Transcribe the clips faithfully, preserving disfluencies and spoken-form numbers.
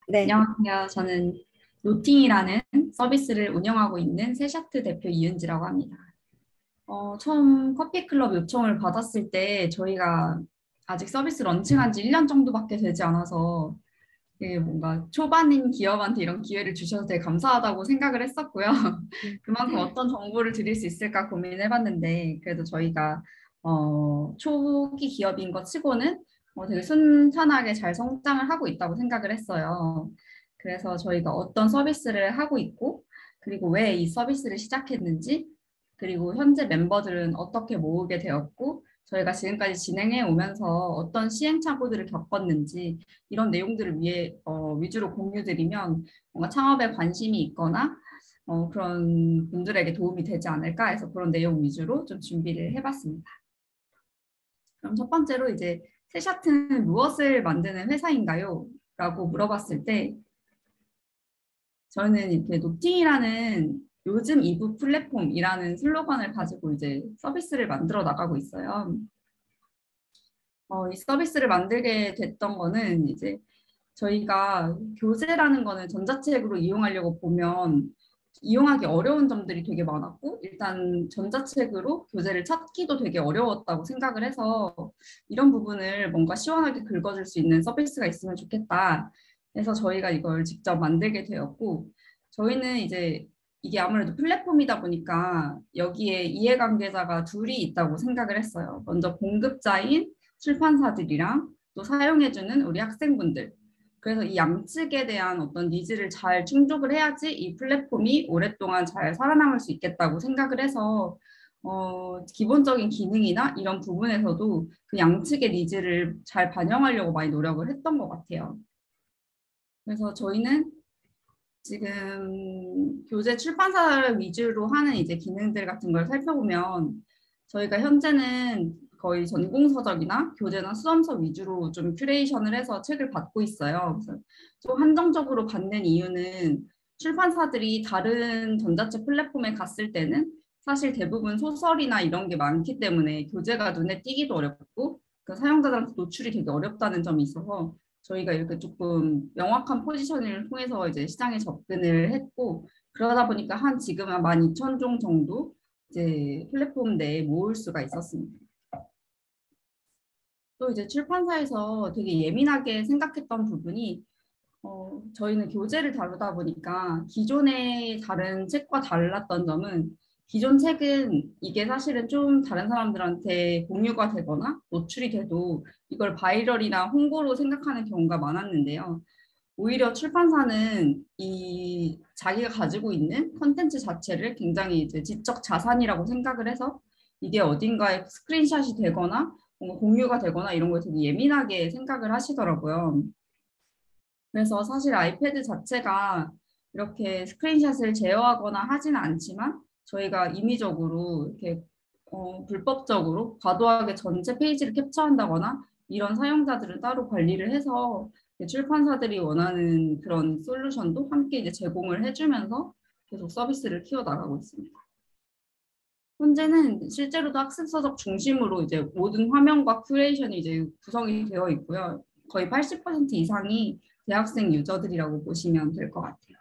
네. 안녕하세요. 저는 노팅이라는 서비스를 운영하고 있는 세샤트 대표 이은지라고 합니다. 어, 처음 커피 클럽 요청을 받았을 때 저희가 아직 서비스 런칭한 지 일 년 정도밖에 되지 않아서 되게 뭔가 초반인 기업한테 이런 기회를 주셔서 되게 감사하다고 생각을 했었고요. 그만큼 어떤 정보를 드릴 수 있을까 고민해봤는데 그래도 저희가 어, 초기 기업인 것 치고는 어, 되게 순탄하게 잘 성장을 하고 있다고 생각을 했어요. 그래서 저희가 어떤 서비스를 하고 있고 그리고 왜 이 서비스를 시작했는지 그리고 현재 멤버들은 어떻게 모으게 되었고 저희가 지금까지 진행해 오면서 어떤 시행착오들을 겪었는지 이런 내용들을 위해 어, 위주로 공유드리면 뭔가 창업에 관심이 있거나 어, 그런 분들에게 도움이 되지 않을까 해서 그런 내용 위주로 좀 준비를 해봤습니다. 그럼 첫 번째로 이제 세샤트는 무엇을 만드는 회사인가요? 라고 물어봤을 때 저는 이렇게 노팅이라는 요즘 이부 플랫폼이라는 슬로건을 가지고 이제 서비스를 만들어 나가고 있어요. 어, 이 서비스를 만들게 됐던 거는 이제 저희가 교재라는 거는 전자책으로 이용하려고 보면 이용하기 어려운 점들이 되게 많았고 일단 전자책으로 교재를 찾기도 되게 어려웠다고 생각을 해서 이런 부분을 뭔가 시원하게 긁어줄 수 있는 서비스가 있으면 좋겠다. 그래서 저희가 이걸 직접 만들게 되었고 저희는 이제 이게 아무래도 플랫폼이다 보니까 여기에 이해관계자가 둘이 있다고 생각을 했어요. 먼저 공급자인 출판사들이랑 또 사용해주는 우리 학생분들. 그래서 이 양측에 대한 어떤 니즈를 잘 충족을 해야지 이 플랫폼이 오랫동안 잘 살아남을 수 있겠다고 생각을 해서 어, 기본적인 기능이나 이런 부분에서도 그 양측의 니즈를 잘 반영하려고 많이 노력을 했던 것 같아요. 그래서 저희는 지금 교재 출판사 위주로 하는 이제 기능들 같은 걸 살펴보면 저희가 현재는 거의 전공서적이나 교재나 수험서 위주로 좀 큐레이션을 해서 책을 받고 있어요. 그래서 좀 한정적으로 받는 이유는 출판사들이 다른 전자책 플랫폼에 갔을 때는 사실 대부분 소설이나 이런 게 많기 때문에 교재가 눈에 띄기도 어렵고 그 사용자들한테 노출이 되게 어렵다는 점이 있어서 저희가 이렇게 조금 명확한 포지셔닝을 통해서 이제 시장에 접근을 했고 그러다 보니까 한 지금 한 만 이천 종 정도 이제 플랫폼 내에 모을 수가 있었습니다. 또 이제 출판사에서 되게 예민하게 생각했던 부분이 어, 저희는 교재를 다루다 보니까 기존의 다른 책과 달랐던 점은 기존 책은 이게 사실은 좀 다른 사람들한테 공유가 되거나 노출이 돼도 이걸 바이럴이나 홍보로 생각하는 경우가 많았는데요. 오히려 출판사는 이 자기가 가지고 있는 컨텐츠 자체를 굉장히 이제 지적 자산이라고 생각을 해서 이게 어딘가에 스크린샷이 되거나 뭔가 공유가 되거나 이런 걸 되게 예민하게 생각을 하시더라고요. 그래서 사실 아이패드 자체가 이렇게 스크린샷을 제어하거나 하지는 않지만 저희가 임의적으로 이렇게 어, 불법적으로 과도하게 전체 페이지를 캡처한다거나 이런 사용자들을 따로 관리를 해서 출판사들이 원하는 그런 솔루션도 함께 이제 제공을 해주면서 계속 서비스를 키워나가고 있습니다. 현재는 실제로도 학습서적 중심으로 이제 모든 화면과 큐레이션이 이제 구성이 되어 있고요. 거의 팔십 퍼센트 이상이 대학생 유저들이라고 보시면 될 것 같아요.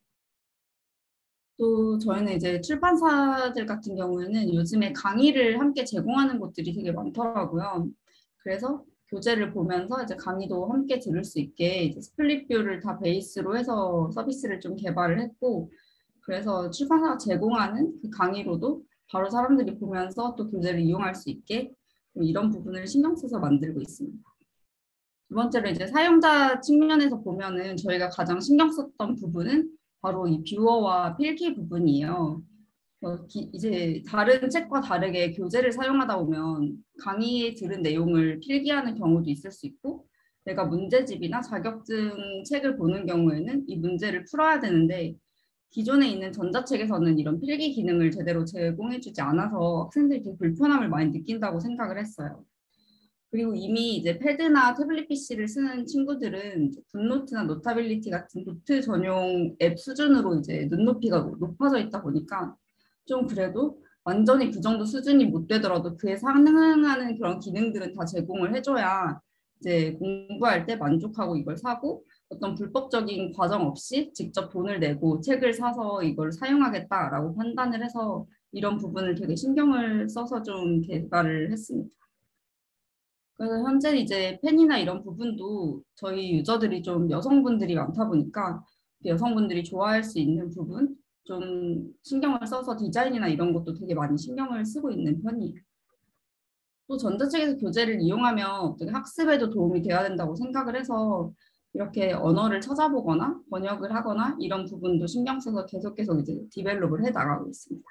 또 저희는 이제 출판사들 같은 경우에는 요즘에 강의를 함께 제공하는 곳들이 되게 많더라고요. 그래서 교재를 보면서 이제 강의도 함께 들을 수 있게 이제 스플릿 뷰를 다 베이스로 해서 서비스를 좀 개발을 했고, 그래서 출판사가 제공하는 그 강의로도 바로 사람들이 보면서 또 교재를 이용할 수 있게 이런 부분을 신경 써서 만들고 있습니다. 두 번째로 이제 사용자 측면에서 보면은 저희가 가장 신경 썼던 부분은 바로 이 뷰어와 필기 부분이에요. 어, 기, 이제 다른 책과 다르게 교재를 사용하다 보면 강의에 들은 내용을 필기하는 경우도 있을 수 있고 내가 문제집이나 자격증 책을 보는 경우에는 이 문제를 풀어야 되는데 기존에 있는 전자책에서는 이런 필기 기능을 제대로 제공해주지 않아서 학생들이 되게 불편함을 많이 느낀다고 생각을 했어요. 그리고 이미 이제 패드나 태블릿 피시를 쓰는 친구들은 굿노트나 노타빌리티 같은 노트 전용 앱 수준으로 이제 눈높이가 높아져 있다 보니까 좀 그래도 완전히 그 정도 수준이 못 되더라도 그에 상응하는 그런 기능들은 다 제공을 해줘야 이제 공부할 때 만족하고 이걸 사고 어떤 불법적인 과정 없이 직접 돈을 내고 책을 사서 이걸 사용하겠다라고 판단을 해서 이런 부분을 되게 신경을 써서 좀 개발을 했습니다. 그래서 현재 이제 펜이나 이런 부분도 저희 유저들이 좀 여성분들이 많다 보니까 여성분들이 좋아할 수 있는 부분 좀 신경을 써서 디자인이나 이런 것도 되게 많이 신경을 쓰고 있는 편이에요. 또 전자책에서 교재를 이용하면 어떻게 학습에도 도움이 돼야 된다고 생각을 해서 이렇게 언어를 찾아보거나 번역을 하거나 이런 부분도 신경 써서 계속 계속 이제 디벨롭을 해 나가고 있습니다.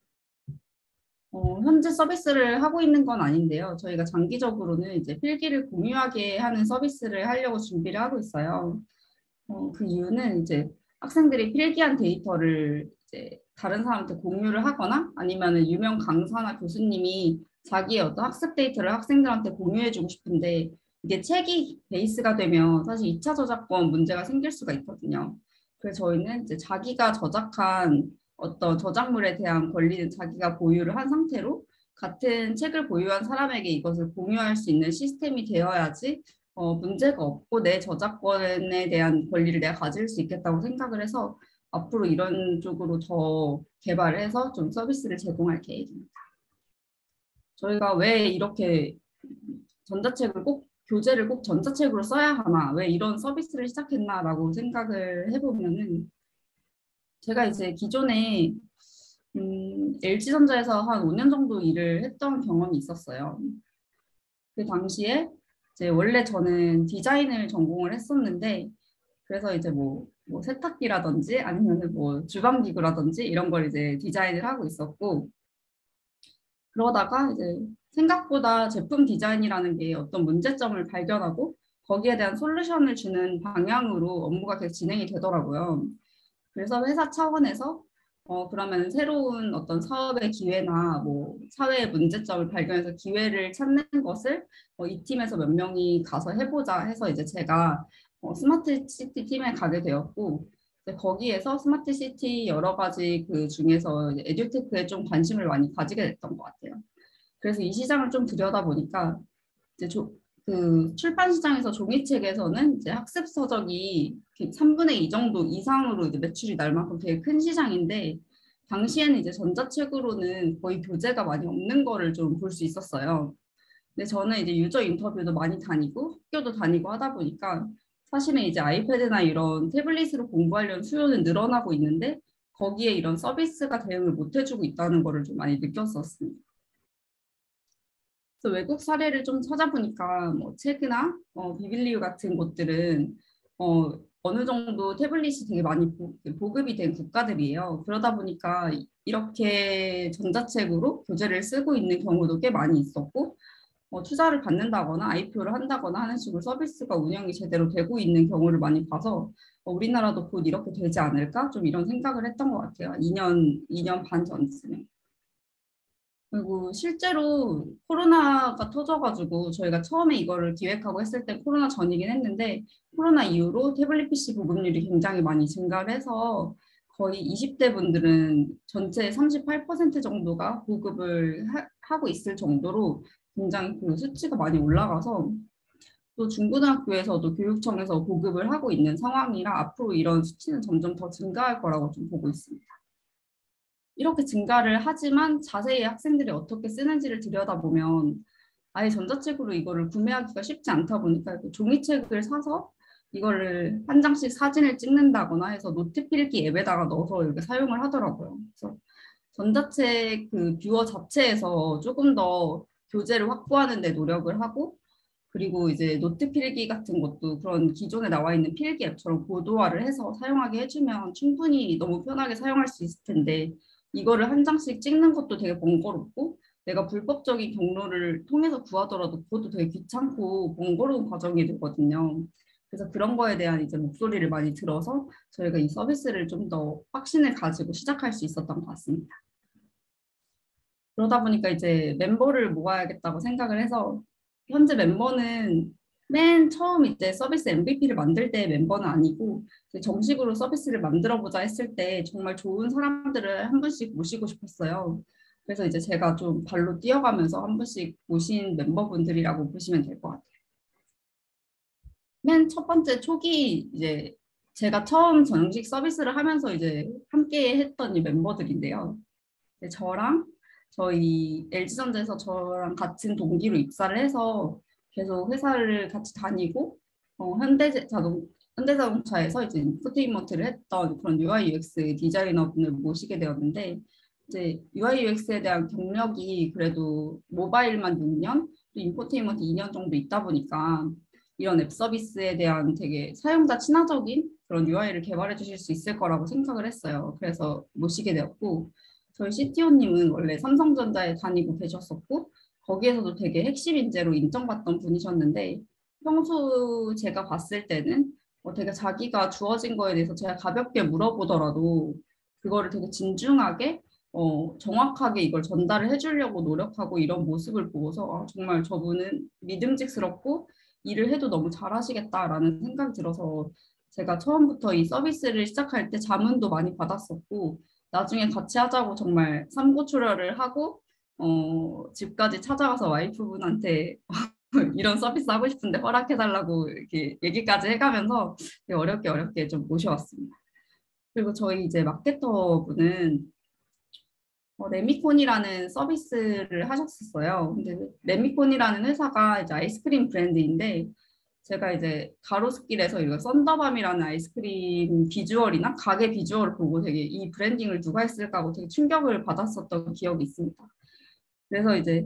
어, 현재 서비스를 하고 있는 건 아닌데요. 저희가 장기적으로는 이제 필기를 공유하게 하는 서비스를 하려고 준비를 하고 있어요. 어, 그 이유는 이제 학생들이 필기한 데이터를 이제 다른 사람한테 공유를 하거나 아니면은 유명 강사나 교수님이 자기의 어떤 학습 데이터를 학생들한테 공유해주고 싶은데 이게 책이 베이스가 되면 사실 이 차 저작권 문제가 생길 수가 있거든요. 그래서 저희는 이제 자기가 저작한 어떤 저작물에 대한 권리는 자기가 보유를 한 상태로 같은 책을 보유한 사람에게 이것을 공유할 수 있는 시스템이 되어야지 어, 문제가 없고 내 저작권에 대한 권리를 내가 가질 수 있겠다고 생각을 해서 앞으로 이런 쪽으로 더 개발을 해서 좀 서비스를 제공할 계획입니다. 저희가 왜 이렇게 전자책을 꼭 교재를 꼭 전자책으로 써야 하나, 왜 이런 서비스를 시작했나라고 생각을 해보면은 제가 이제 기존에 음, 엘지전자에서 한 오 년 정도 일을 했던 경험이 있었어요. 그 당시에 이제 원래 저는 디자인을 전공을 했었는데 그래서 이제 뭐, 뭐 세탁기라든지 아니면은 뭐 주방기구라든지 이런 걸 이제 디자인을 하고 있었고 그러다가 이제 생각보다 제품 디자인이라는 게 어떤 문제점을 발견하고 거기에 대한 솔루션을 주는 방향으로 업무가 계속 진행이 되더라고요. 그래서 회사 차원에서 어 그러면 새로운 어떤 사업의 기회나 뭐 사회의 문제점을 발견해서 기회를 찾는 것을 어, 이 팀에서 몇 명이 가서 해보자 해서 이제 제가 어, 스마트 시티 팀에 가게 되었고 이제 거기에서 스마트 시티 여러 가지 그 중에서 이제 에듀테크에 좀 관심을 많이 가지게 됐던 것 같아요. 그래서 이 시장을 좀 들여다보니까 이제 조, 그 출판 시장에서 종이책에서는 이제 학습 서적이 삼분의 이 정도 이상으로 이제 매출이 날 만큼 되게 큰 시장인데 당시에는 이제 전자책으로는 거의 교재가 많이 없는 거를 좀 볼 수 있었어요. 근데 저는 이제 유저 인터뷰도 많이 다니고 학교도 다니고 하다 보니까 사실은 이제 아이패드나 이런 태블릿으로 공부하려는 수요는 늘어나고 있는데 거기에 이런 서비스가 대응을 못 해주고 있다는 거를 좀 많이 느꼈었습니다. 그래서 외국 사례를 좀 찾아보니까 뭐 체크나 어, 비빌리오 같은 곳들은 어, 어느 정도 태블릿이 되게 많이 보, 보급이 된 국가들이에요. 그러다 보니까 이렇게 전자책으로 교재를 쓰고 있는 경우도 꽤 많이 있었고 어, 투자를 받는다거나 아이피오를 한다거나 하는 식으로 서비스가 운영이 제대로 되고 있는 경우를 많이 봐서 어, 우리나라도 곧 이렇게 되지 않을까? 좀 이런 생각을 했던 것 같아요. 이 년, 이 년 반 전쯤에. 그리고 실제로 코로나가 터져가지고 저희가 처음에 이거를 기획하고 했을 때 코로나 전이긴 했는데 코로나 이후로 태블릿 피씨 보급률이 굉장히 많이 증가를 해서 거의 이십 대 분들은 전체 삼십팔 퍼센트 정도가 보급을 하, 하고 있을 정도로 굉장히 그 수치가 많이 올라가서 또 중고등학교에서도 교육청에서 보급을 하고 있는 상황이라 앞으로 이런 수치는 점점 더 증가할 거라고 좀 보고 있습니다. 이렇게 증가를 하지만 자세히 학생들이 어떻게 쓰는지를 들여다보면 아예 전자책으로 이거를 구매하기가 쉽지 않다 보니까 종이책을 사서 이거를 한 장씩 사진을 찍는다거나 해서 노트 필기 앱에다가 넣어서 이렇게 사용을 하더라고요. 그래서 전자책 그 뷰어 자체에서 조금 더 교재를 확보하는 데 노력을 하고 그리고 이제 노트 필기 같은 것도 그런 기존에 나와 있는 필기 앱처럼 고도화를 해서 사용하게 해주면 충분히 너무 편하게 사용할 수 있을 텐데 이거를 한 장씩 찍는 것도 되게 번거롭고 내가 불법적인 경로를 통해서 구하더라도 그것도 되게 귀찮고 번거로운 과정이 되거든요. 그래서 그런 거에 대한 이제 목소리를 많이 들어서 저희가 이 서비스를 좀 더 확신을 가지고 시작할 수 있었던 것 같습니다. 그러다 보니까 이제 멤버를 모아야겠다고 생각을 해서 현재 멤버는 맨 처음 이제 서비스 엠브이피를 만들 때 멤버는 아니고 정식으로 서비스를 만들어 보자 했을 때 정말 좋은 사람들을 한 분씩 모시고 싶었어요. 그래서 이제 제가 좀 발로 뛰어가면서 한 분씩 모신 멤버분들이라고 보시면 될 것 같아요. 맨 첫 번째 초기 이제 제가 처음 전형식 서비스를 하면서 이제 함께 했던 이 멤버들인데요. 이제 저랑 저희 엘지전자에서 저랑 같은 동기로 입사를 해서 계속 회사를 같이 다니고 어, 현대자동 현대자동차에서 이제 인포테인먼트를 했던 그런 유아이 유엑스 디자이너분을 모시게 되었는데 이제 유아이 유엑스에 대한 경력이 그래도 모바일만 육 년, 또 인포테인먼트 이 년 정도 있다 보니까 이런 앱 서비스에 대한 되게 사용자 친화적인 그런 유아이를 개발해 주실 수 있을 거라고 생각을 했어요. 그래서 모시게 되었고 저희 씨티오님은 원래 삼성전자에 다니고 계셨었고 거기에서도 되게 핵심 인재로 인정받던 분이셨는데 평소 제가 봤을 때는 어, 되게 자기가 주어진 거에 대해서 제가 가볍게 물어보더라도 그거를 되게 진중하게 어, 정확하게 이걸 전달을 해주려고 노력하고 이런 모습을 보고서 아, 정말 저분은 믿음직스럽고 일을 해도 너무 잘하시겠다라는 생각이 들어서 제가 처음부터 이 서비스를 시작할 때 자문도 많이 받았었고 나중에 같이 하자고 정말 삼고초려를 하고 어, 집까지 찾아가서 와이프분한테 이런 서비스 하고 싶은데 허락해달라고 이렇게 얘기까지 해가면서 되게 어렵게 어렵게 좀 모셔왔습니다. 그리고 저희 이제 마케터 분은 어, 레미콘이라는 서비스를 하셨었어요. 근데 레미콘이라는 회사가 이제 아이스크림 브랜드인데 제가 이제 가로수길에서 이거 썬더밤이라는 아이스크림 비주얼이나 가게 비주얼을 보고 되게 이 브랜딩을 누가 했을까 하고 되게 충격을 받았었던 기억이 있습니다. 그래서 이제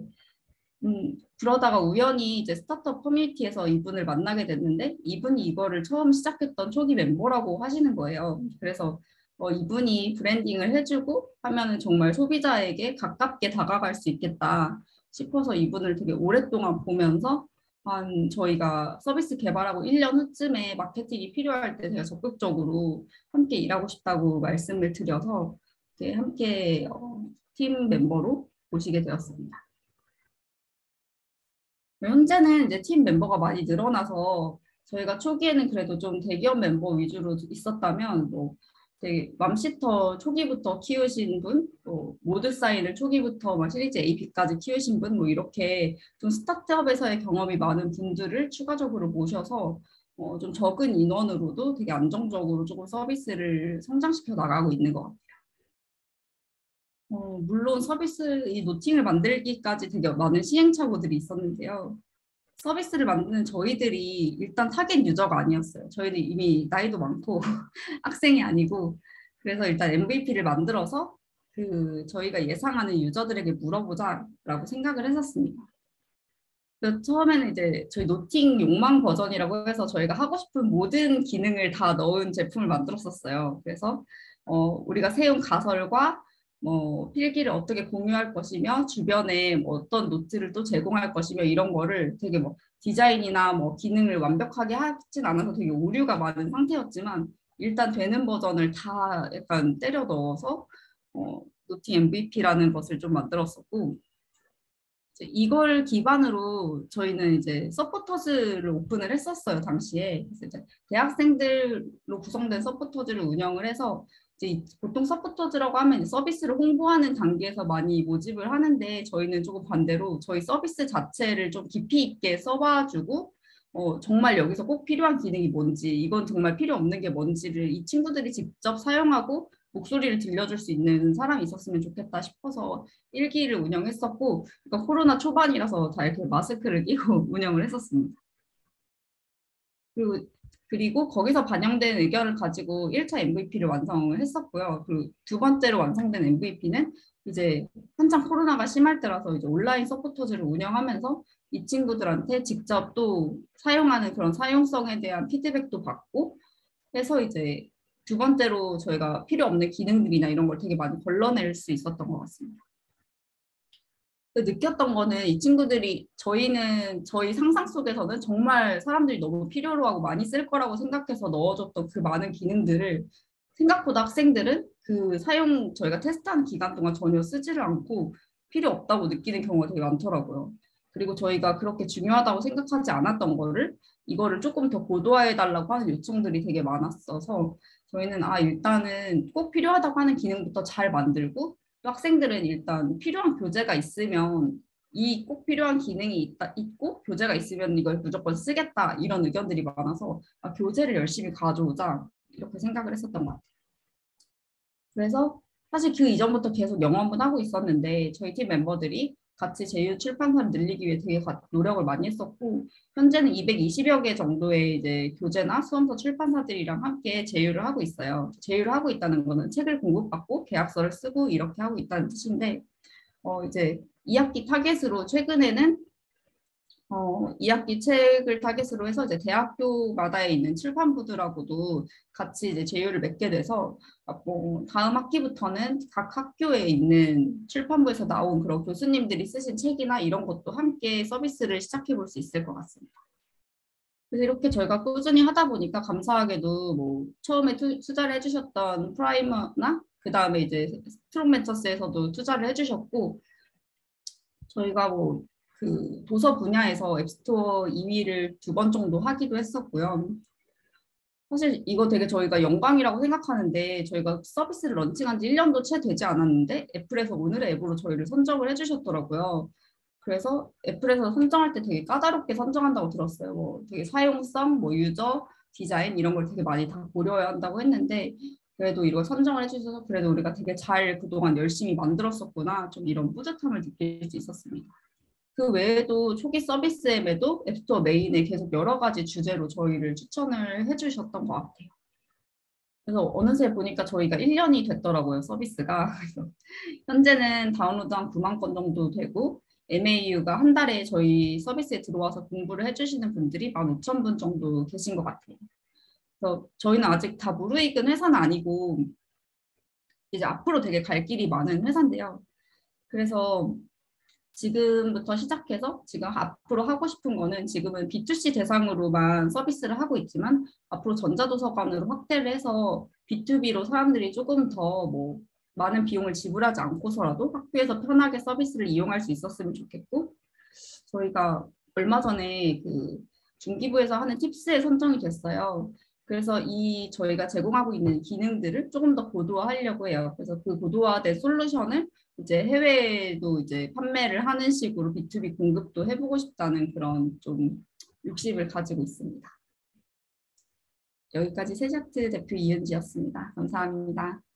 음, 그러다가 우연히 이제 스타트업 커뮤니티에서 이분을 만나게 됐는데 이분이 이거를 처음 시작했던 초기 멤버라고 하시는 거예요. 그래서 어, 이분이 브랜딩을 해주고 하면은 정말 소비자에게 가깝게 다가갈 수 있겠다 싶어서 이분을 되게 오랫동안 보면서 한 저희가 서비스 개발하고 일 년 후쯤에 마케팅이 필요할 때 제가 적극적으로 함께 일하고 싶다고 말씀을 드려서 이렇게 함께 어, 팀 멤버로 모시게 되었습니다. 현재는 이제 팀 멤버가 많이 늘어나서 저희가 초기에는 그래도 좀 대기업 멤버 위주로 있었다면 뭐 되게 맘시터 초기부터 키우신 분, 또 모드 사인을 초기부터 막 시리즈 에이피까지 키우신 분, 뭐 이렇게 좀 스타트업에서의 경험이 많은 분들을 추가적으로 모셔서 어, 좀 적은 인원으로도 되게 안정적으로 조금 서비스를 성장시켜 나가고 있는 것 같아요. 어, 물론 서비스 이 노팅을 만들기까지 되게 많은 시행착오들이 있었는데요. 서비스를 만드는 저희들이 일단 타겟 유저가 아니었어요. 저희는 이미 나이도 많고 학생이 아니고 그래서 일단 엠브이피를 만들어서 그 저희가 예상하는 유저들에게 물어보자라고 생각을 했었습니다. 그 처음에는 이제 저희 노팅 욕망 버전이라고 해서 저희가 하고 싶은 모든 기능을 다 넣은 제품을 만들었었어요. 그래서 어, 우리가 세운 가설과 뭐 필기를 어떻게 공유할 것이며 주변에 뭐 어떤 노트를 또 제공할 것이며 이런 거를 되게 뭐 디자인이나 뭐 기능을 완벽하게 하진 않아서 되게 오류가 많은 상태였지만 일단 되는 버전을 다 약간 때려 넣어서 어, 노팅 엠브이피라는 것을 좀 만들었었고 이제 이걸 기반으로 저희는 이제 서포터즈를 오픈을 했었어요, 당시에. 그래서 이제 대학생들로 구성된 서포터즈를 운영을 해서 이제 보통 서포터즈라고 하면 이제 서비스를 홍보하는 단계에서 많이 모집을 하는데 저희는 조금 반대로 저희 서비스 자체를 좀 깊이 있게 써봐주고 어, 정말 여기서 꼭 필요한 기능이 뭔지, 이건 정말 필요 없는 게 뭔지를 이 친구들이 직접 사용하고 목소리를 들려줄 수 있는 사람이 있었으면 좋겠다 싶어서 일기를 운영했었고, 그러니까 코로나 초반이라서 다 이렇게 마스크를 끼고 운영을 했었습니다. 그리고 그리고 거기서 반영된 의견을 가지고 일 차 엠브이피를 완성을 했었고요. 그리고 두 번째로 완성된 엠브이피는 이제 한창 코로나가 심할 때라서 이제 온라인 서포터즈를 운영하면서 이 친구들한테 직접 또 사용하는 그런 사용성에 대한 피드백도 받고 해서 이제 두 번째로 저희가 필요 없는 기능들이나 이런 걸 되게 많이 걸러낼 수 있었던 것 같습니다. 느꼈던 거는 이 친구들이 저희는 저희 상상 속에서는 정말 사람들이 너무 필요로 하고 많이 쓸 거라고 생각해서 넣어줬던 그 많은 기능들을 생각보다 학생들은 그 사용 저희가 테스트하는 기간 동안 전혀 쓰지를 않고 필요 없다고 느끼는 경우가 되게 많더라고요. 그리고 저희가 그렇게 중요하다고 생각하지 않았던 거를 이거를 조금 더 고도화해 달라고 하는 요청들이 되게 많았어서 저희는 아 일단은 꼭 필요하다고 하는 기능부터 잘 만들고 또 학생들은 일단 필요한 교재가 있으면 이 꼭 필요한 기능이 있다, 있고 교재가 있으면 이걸 무조건 쓰겠다 이런 의견들이 많아서 아, 교재를 열심히 가져오자 이렇게 생각을 했었던 것 같아요. 그래서 사실 그 이전부터 계속 영업은 하고 있었는데 저희 팀 멤버들이 같이 제휴 출판사를 늘리기 위해 되게 노력을 많이 했었고 현재는 이백이십여 개 정도의 이제 교재나 수험서 출판사들이랑 함께 제휴를 하고 있어요. 제휴를 하고 있다는 거는 책을 공급받고 계약서를 쓰고 이렇게 하고 있다는 뜻인데 어 이제 이 학기 타겟으로 최근에는 어, 이 학기 책을 타겟으로 해서 이제 대학교마다에 있는 출판부들하고도 같이 이제 제휴를 맺게 돼서 아, 뭐 다음 학기부터는 각 학교에 있는 출판부에서 나온 그런 교수님들이 쓰신 책이나 이런 것도 함께 서비스를 시작해 볼 수 있을 것 같습니다. 그래서 이렇게 저희가 꾸준히 하다 보니까 감사하게도 뭐 처음에 투, 투자를 해주셨던 프라이머나 그 다음에 이제 스트롱벤처스에서도 투자를 해주셨고 저희가 뭐 그 도서 분야에서 앱스토어 이 위를 두 번 정도 하기도 했었고요. 사실 이거 되게 저희가 영광이라고 생각하는데 저희가 서비스를 런칭한 지 일 년도 채 되지 않았는데 애플에서 오늘의 앱으로 저희를 선정을 해주셨더라고요. 그래서 애플에서 선정할 때 되게 까다롭게 선정한다고 들었어요. 뭐 되게 사용성, 뭐 유저, 디자인 이런 걸 되게 많이 다 고려해야 한다고 했는데 그래도 이걸 선정을 해주셔서 그래도 우리가 되게 잘 그동안 열심히 만들었었구나 좀 이런 뿌듯함을 느낄 수 있었습니다. 그 외에도 초기 서비스앱에도 앱스토어 메인에 계속 여러 가지 주제로 저희를 추천을 해주셨던 것 같아요. 그래서 어느새 보니까 저희가 일 년이 됐더라고요, 서비스가. 그래서 현재는 다운로드 한 구만 건 정도 되고 엠에이유가 한 달에 저희 서비스에 들어와서 공부를 해주시는 분들이 만 오천 분 정도 계신 것 같아요. 그래서 저희는 아직 다 무르익은 회사는 아니고 이제 앞으로 되게 갈 길이 많은 회사인데요. 그래서 지금부터 시작해서 지금 앞으로 하고 싶은 거는 지금은 비투씨 대상으로만 서비스를 하고 있지만 앞으로 전자도서관으로 확대를 해서 비투비로 사람들이 조금 더 뭐 많은 비용을 지불하지 않고서라도 학교에서 편하게 서비스를 이용할 수 있었으면 좋겠고 저희가 얼마 전에 그 중기부에서 하는 팁스에 선정이 됐어요. 그래서 이 저희가 제공하고 있는 기능들을 조금 더 고도화하려고 해요. 그래서 그 고도화된 솔루션을 이제 해외에도 이제 판매를 하는 식으로 비투비 공급도 해보고 싶다는 그런 좀 욕심을 가지고 있습니다. 여기까지 세샤트 대표 이은지였습니다. 감사합니다.